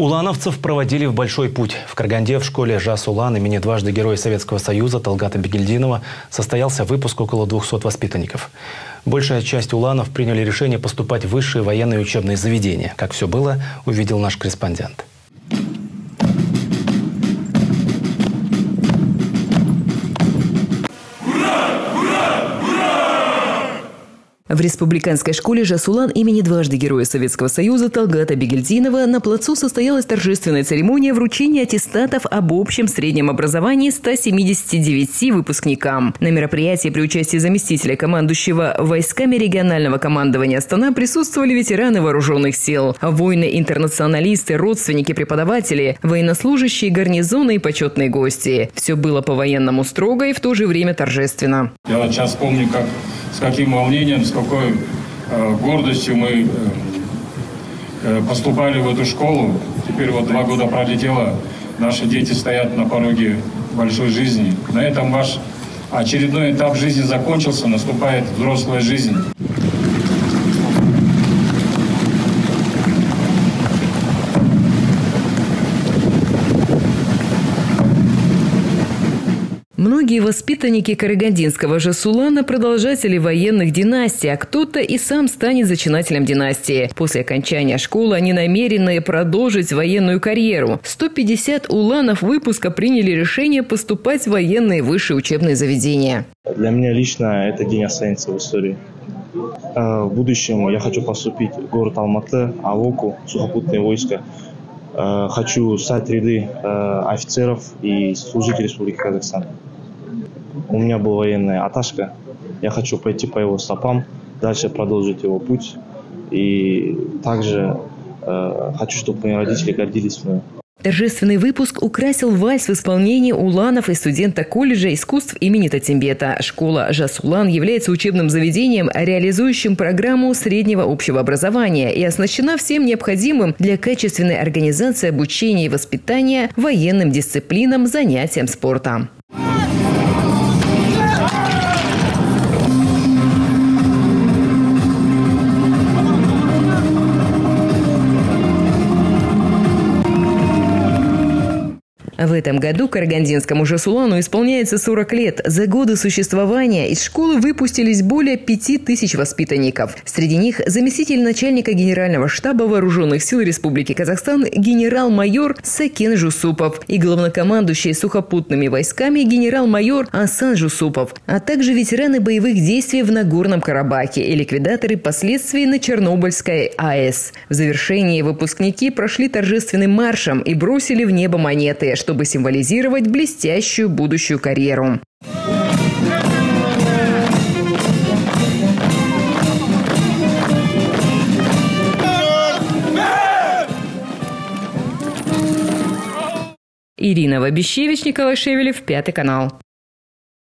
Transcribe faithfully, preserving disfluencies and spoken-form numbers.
Улановцев проводили в большой путь. В Караганде в школе «Жас Улан» имени дважды Героя Советского Союза Талгата Бигельдинова состоялся выпуск около двухсот воспитанников. Большая часть уланов приняли решение поступать в высшие военные учебные заведения. Как все было, увидел наш корреспондент. В республиканской школе «Жас Улан» имени дважды Героя Советского Союза Талгата Бигельдинова на плацу состоялась торжественная церемония вручения аттестатов об общем среднем образовании ста семидесяти девяти выпускникам. На мероприятии при участии заместителя командующего войсками регионального командования Астана присутствовали ветераны вооруженных сил, воины-интернационалисты, родственники, преподаватели, военнослужащие гарнизона и почетные гости. Все было по-военному строго и в то же время торжественно. Я вот сейчас помню, как с каким волнением, с какой э, гордостью мы э, поступали в эту школу. Теперь вот два года пролетело, наши дети стоят на пороге большой жизни. На этом ваш очередной этап жизни закончился, наступает взрослая жизнь. Многие воспитанники карагандинского «Жас Улана» продолжатели военных династий, а кто-то и сам станет зачинателем династии. После окончания школы они намерены продолжить военную карьеру. сто пятьдесят уланов выпуска приняли решение поступать в военные высшие учебные заведения. Для меня лично это день останется в истории. В будущем я хочу поступить в город Алматы, Авоку, сухопутные войска. Хочу стать ряды офицеров и служить Республике Казахстан. У меня была военная аташка. Я хочу пойти по его стопам, дальше продолжить его путь. И также э, хочу, чтобы мои родители гордились мной. Торжественный выпуск украсил вальс в исполнении уланов и студента колледжа искусств имени Татимбета. Школа «Жас Улан» является учебным заведением, реализующим программу среднего общего образования и оснащена всем необходимым для качественной организации обучения и воспитания военным дисциплинам, занятиям спорта. В этом году карагандинскому «Жас Улану» исполняется сорок лет. За годы существования из школы выпустились более пяти тысяч воспитанников. Среди них заместитель начальника Генерального штаба Вооруженных сил Республики Казахстан генерал-майор Сакен Жусупов и главнокомандующий сухопутными войсками генерал-майор Асан Жусупов, а также ветераны боевых действий в Нагорном Карабахе и ликвидаторы последствий на Чернобыльской АЭС. В завершении выпускники прошли торжественным маршем и бросили в небо монеты, чтобы символизировать блестящую будущую карьеру. Ирина Вабищевич, Николай Шевелев, Пятый канал.